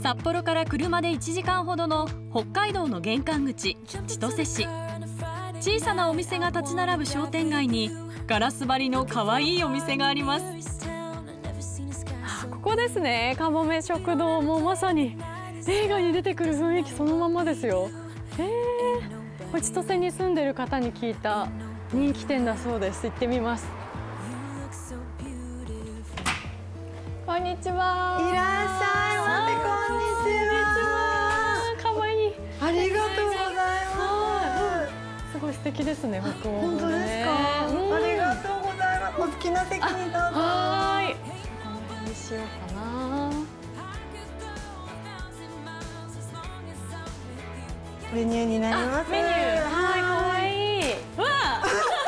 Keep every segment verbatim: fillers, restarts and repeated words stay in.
札幌から車でいちじかんほどの北海道の玄関口千歳市。小さなお店が立ち並ぶ商店街にガラス張りの可愛いお店があります。 ここですね、かもめ食堂。もうまさに映画に出てくる雰囲気そのままですよ。えー、これ千歳に住んでる方に聞いた人気店だそうです。行ってみます。こんにちは。 いらっしゃいませ。こんにちは。 かわいい。 ありがとうございます。 すごい素敵ですね、北欧本当ですか。ありがとうございます。お好きな席にどうぞ。 はい。この辺にしようかな。 メニューになります。 メニュー。はい、可愛い。わあ。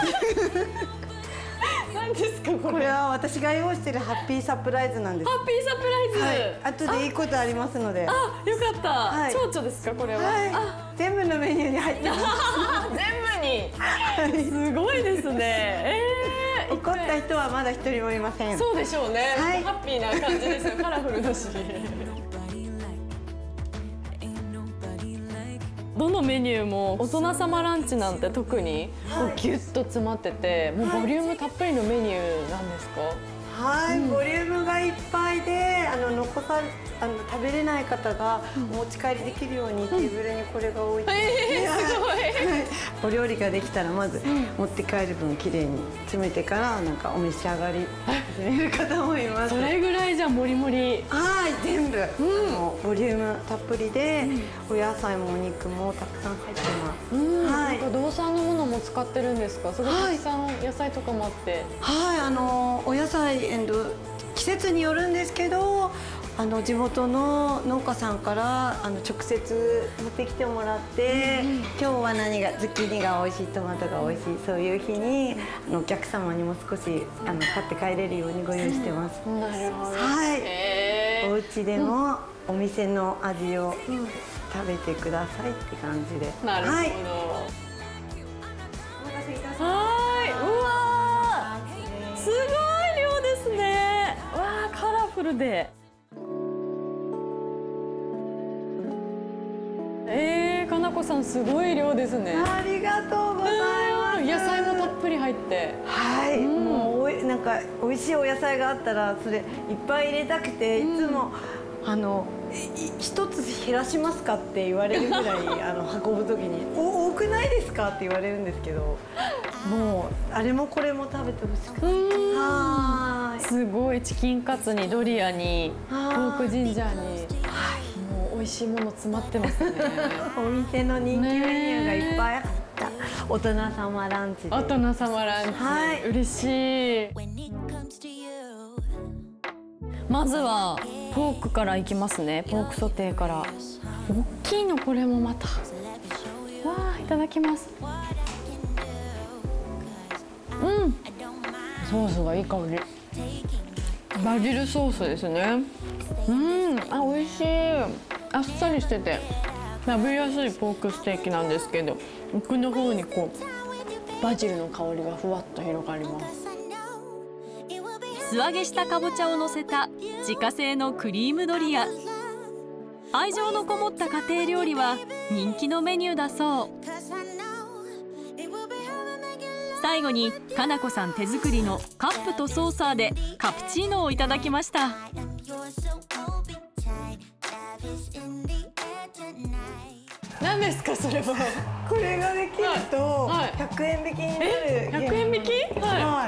何ですかこれ。 これは私が用意しているハッピーサプライズなんです。 ハッピーサプライズ。 はい。後でいいことありますので。 あ、よかった。 はい。 蝶々ですかこれは。 はい。全部のメニューに入ってます。 全部に。すごいですね。ええ。怒った人はまだ一人もいません。 そうでしょうね。 はい。 ハッピーな感じですよ。カラフルだし。どのメニューも大人様ランチなんて特にこうギュッと詰まってて、もうボリュームたっぷりのメニューなんですか？ はい、うん、ボリュームがいっぱいで、あの残さあの食べれない方がお持ち帰りできるように、うん、テーブルにこれが置いて、 えー、すごいお料理ができたらまず持って帰る分きれいに詰めてからなんかお召し上がり始める方もいます。 それぐらいじゃもりもり。 はい、全部、うん、あのボリュームたっぷりで、うん、お野菜もお肉もたくさん入ってます。 うん、はい、なんか道産のものも使ってるんですか？すごいたくさん野菜とかもあって。 はい、あのお野菜えっと季節によるんですけど、あの地元の農家さんからあの直接持ってきてもらって、うん、今日は何がズッキーニが美味しい、トマトが美味しい、そういう日にあのお客様にも少しあの買って帰れるようにご用意してます。 うん、なるほど。 はい。お家でもお店の味を食べてくださいって感じで。 なるほど。はい。 お待たせいたしました。 はい。うわー、すごい量ですね。わー、カラフルで。えー、かなこさんすごい量ですね。 ありがとうございます。 野菜もたっぷり入って。 はい、うん、もうおいなんか美味しいお野菜があったらそれいっぱい入れたくて、いつも、うん、あの一つ減らしますかって言われるぐらいあの運ぶ時にお多くないですかって言われるんですけど、もうあれもこれも食べてほしくて。はい。 すごいチキンカツにドリアにポークジンジャーに。美味しいもの詰まってますね。 お店の人気メニューがいっぱいあった大人様ランチ。 大人様ランチ。はい、嬉しい。まずはポークからいきますね。ポークソテーから。大きいのこれもまた。わあ、いただきます。うん。ソースがいい香り。バジルソースですね。うん、あ、美味しい。あっさりしてて食べやすいポークステーキなんですけど、奥の方にこうバジルの香りがふわっと広がります。 素揚げしたかぼちゃをのせた自家製のクリームドリア。愛情のこもった家庭料理は人気のメニューだそう。最後にかなこさん手作りのカップとソーサーでカプチーノをいただきました。 何ですかそれは？ これができるとひゃくえん引きになる。 ひゃくえん引き？ はい。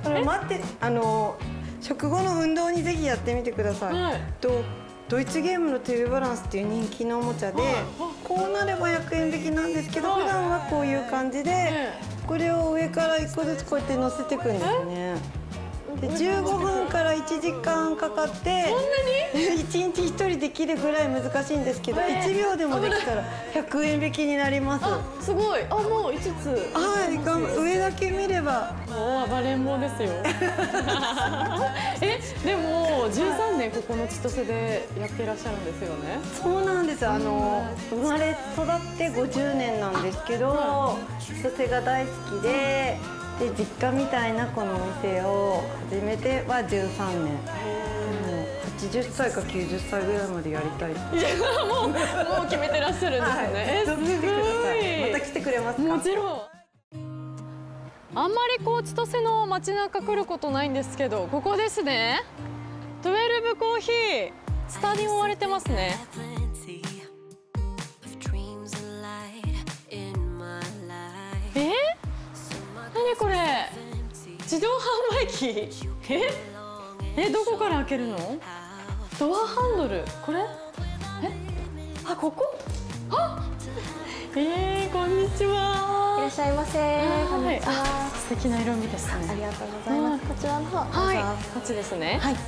あの待って、あの食後の運動にぜひやってみてください。はい、とドイツゲームのテレビバランスっていう人気のおもちゃで、こうなればひゃくえん引きなんですけど、普段はこういう感じでこれを上からいっこずつこうやって乗せていくんですね。でじゅうごふんからいちじかんかかって、そんなにいちにちひとりできるぐらい難しいんですけど、いちびょうでもできたらひゃくえん引きになります。 あ、すごい。あ、もういつつ。 はい、上だけ見ればもう暴れん坊ですよ。え、でもじゅうさんねんここの千歳でやってらっしゃるんですよね。 そうなんです。あの生まれ育ってごじゅうねんなんですけど、千歳が大好きで。で実家みたいなこのお店を始めてはじゅうさんねん、はちじゅっさいかきゅうじゅっさいぐらいまでやりたい。 いやもうもう決めてらっしゃるんですね。 はい、来てください。また来てくれますか？ もちろん。あんまりこう千歳の街中来ることないんですけど、ここですね。トゥエルブコーヒー、ツタに覆われてますね。え？何これ？自動販売機？え？え、どこから開けるの？ドアハンドル、これ？え？あ、ここ？あ、えー、こんにちは。 いらっしゃいませ。こんにちは。 素敵な色味ですね。 ありがとうございます。こちらの方、 はい、こっちですね。 はい。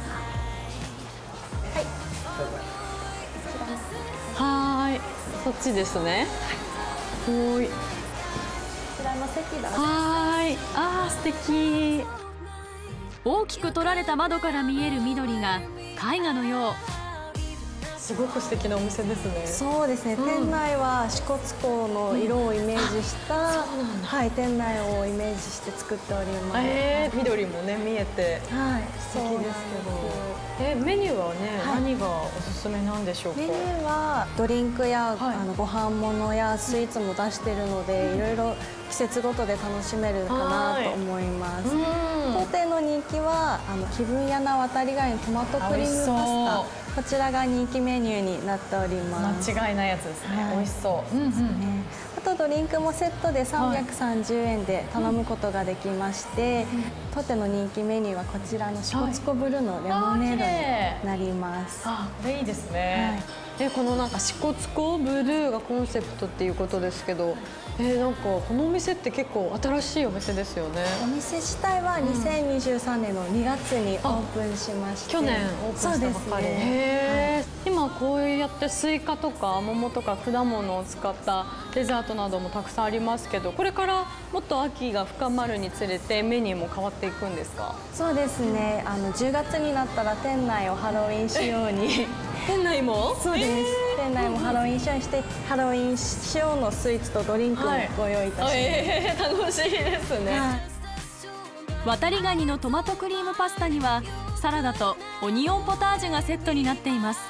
はい。はい、そっちですね。はい。 こちらの席だ。 はい。あー、素敵。 大きく取られた窓から見える緑が絵画のよう。 すごく素敵なお店ですね。 そうですね。うん、店内は支笏湖の色をイメージした、うん、はい、店内をイメージして作っております。 えー、緑もね見えて、 はい、 素敵ですけど。え、メニューはね、はい、何がおすすめなんでしょうか。 メニューはドリンクや、はい、あのご飯物やスイーツも出しているので、うん、いろいろ季節ごとで楽しめるかなと思います。当店の人気はあの気分屋な渡り貝のトマトクリームパスタ。こちらが人気メニューになっております。 間違いないやつですね。はい、美味しそう。うんうん、 あとドリンクもセットでさんびゃくさんじゅうえんで頼むことができまして、うん、当店の人気メニューはこちらの支笏湖ブルーのレモネードになります。 あ、これいいですね。はい、でこのなんか支笏湖ブルーがコンセプトっていうことですけど、えー、なんかこのお店って結構新しいお店ですよね。 お店自体はにせんにじゅうさんねんのにがつにオープンしまして、 去年オープンしたばかり。へー、今こうやってスイカとか桃とか果物を使ったデザートなどもたくさんありますけど、これからもっと秋が深まるにつれてメニューも変わっていくんですか？ そうですね。あのじゅうがつになったら店内をハロウィン仕様に店内も？ そうです。えー、店内もハロウィン仕様にしてハロウィン仕様のスイーツとドリンクもご用意いたします。はい、 えー、楽しいですね。はい、 渡りガニのトマトクリームパスタにはサラダとオニオンポタージュがセットになっています。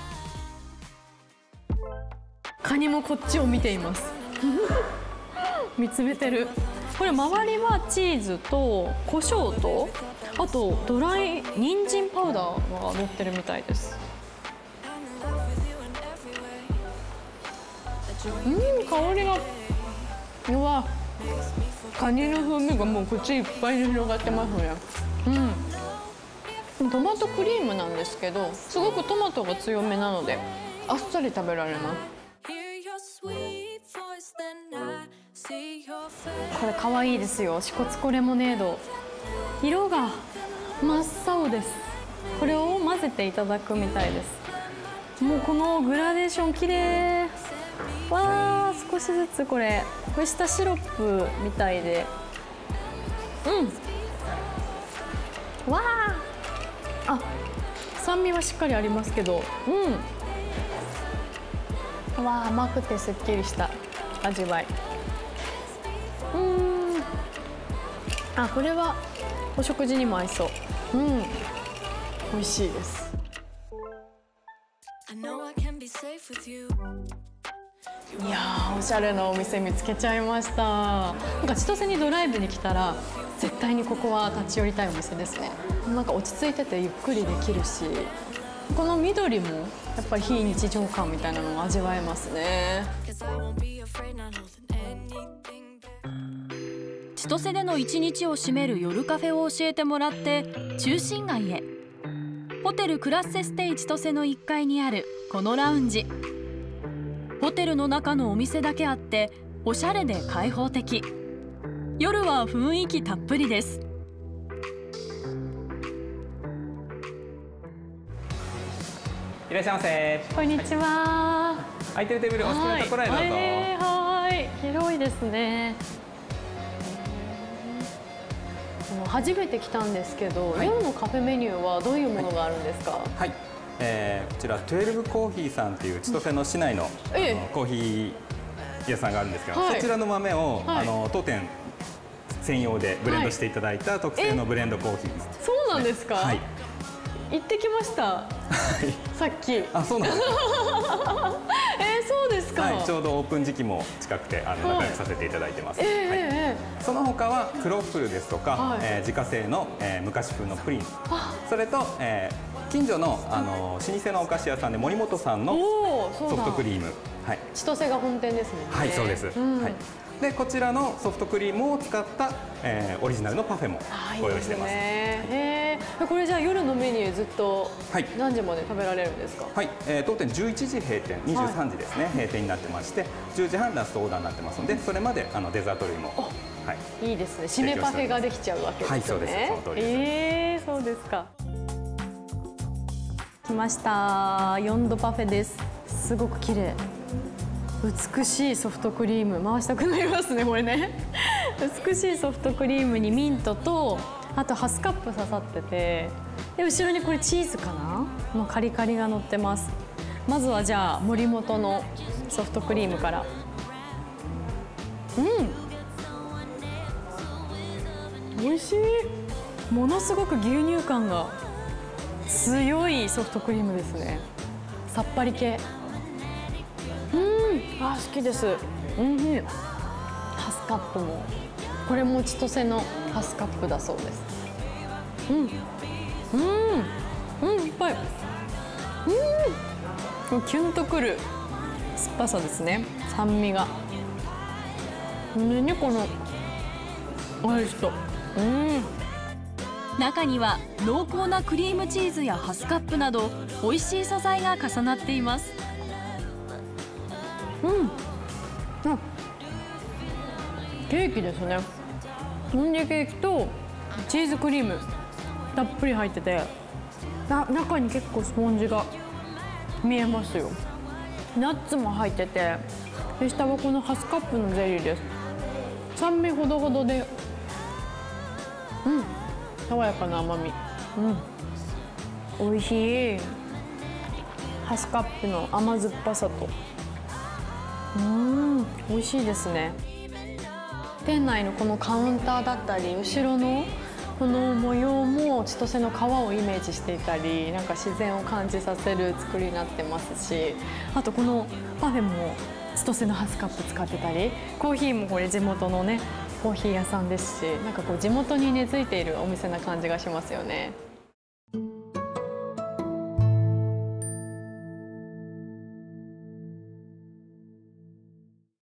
カニもこっちを見ています見つめてる。これ周りはチーズと胡椒とあとドライ人参パウダーが乗ってるみたいです。うん、香りがうわ、カニの風味がもう口いっぱいに広がってますね。うん、トマトクリームなんですけど、すごくトマトが強めなのであっさり食べられます。これ可愛いですよ。支笏湖レモネード、色が真っ青です。これを混ぜていただくみたいです。もうこのグラデーション綺麗。わー、少しずつこれこれ下シロップみたいで、うん、わー、あ、酸味はしっかりありますけど、うん、わー、甘くてすっきりした味わい。うん、あ、これはお食事にも合いそう。うん、美味しいです。いやー、おしゃれなお店見つけちゃいました。なんか千歳にドライブに来たら絶対にここは立ち寄りたいお店ですね。なんか落ち着いててゆっくりできるし、この緑もやっぱり非日常感みたいなのが味わえますね。 千歳での一日を占める夜カフェを教えてもらって中心街へ。ホテルクラッセステイ千歳のいっかいにあるこのラウンジ、ホテルの中のお店だけあっておしゃれで開放的。夜は雰囲気たっぷりです。 いらっしゃいませ。 こんにちは。 はい、空いてるテーブルお好きなところへどうぞ。 えー、はい、広いですね。初めて来たんですけど、はい、夜のカフェメニューはどういうものがあるんですか？はい、 はい、えー、こちらじゅうにコーヒーさんっていう千歳の市内の、ええ、あのコーヒー屋さんがあるんですけど、はい、そちらの豆を、はい、あの当店専用でブレンドしていただいた特製のブレンドコーヒーです。 そうなんですか？ はい。 行ってきました。さっき。 あ、そうなんですか。 えー、そうですか。 はい、ちょうどオープン時期も近くて、あの仲良くさせていただいてます。はい。えー、その他はクロッフルですとか、はい、えー、自家製の、えー、昔風のプリン、それと、えー、近所のあの老舗のお菓子屋さんで森本さんのソフトクリーム、はい、 千歳が本店ですね。 はい、そうです。うん、はい。でこちらのソフトクリームを使った、えー、オリジナルのパフェもご用意してます。 へえ。これじゃあ夜のメニューずっと何時まで食べられるんですか？ はい、えー、当店じゅういちじ閉店、にじゅうさんじですね、はい、閉店になってまして、じゅうじはんラストオーダーになってますので、それまであのデザート類も、はい、 いいですね。締めパフェができちゃうわけですね。はい、そうです。その通りです。えー、そうですか。来ました。四度パフェです。すごく綺麗。美しいソフトクリーム、回したくなりますねこれね。美しいソフトクリームにミントと、あとハスカップ刺さってて、で後ろにこれチーズかなのカリカリが乗ってます。まずはじゃあ森本のソフトクリームから。うん、美味しい。ものすごく牛乳感が強いソフトクリームですね。さっぱり系。うん、あ、好きです。うん、ハスカップも、これも千歳のハスカップだそうです。うん、うん、うん、いっぱい。うん、キュンとくる酸っぱさですね。酸味が。ね、このアイスと。うん。 中には濃厚なクリームチーズやハスカップなど美味しい素材が重なっています。 うん、あ、ケーキですね。ロンジェケーキとチーズクリームたっぷり入ってて、な中に結構スポンジが見えますよ。ナッツも入ってて、で下はこのハスカップのゼリーです。酸味ほどほどで、うん、爽やかな甘み。うん、美味しい。ハスカップの甘酸っぱさと。うん、美味しいですね。店内のこのカウンターだったり、後ろのこの模様も千歳の川をイメージしていたり、なんか自然を感じさせる作りになってますし、あとこのパフェも千歳のハスカップ使ってたり、コーヒーもこれ地元のねコーヒー屋さんですし、なんかこう地元に根付いているお店な感じがしますよね。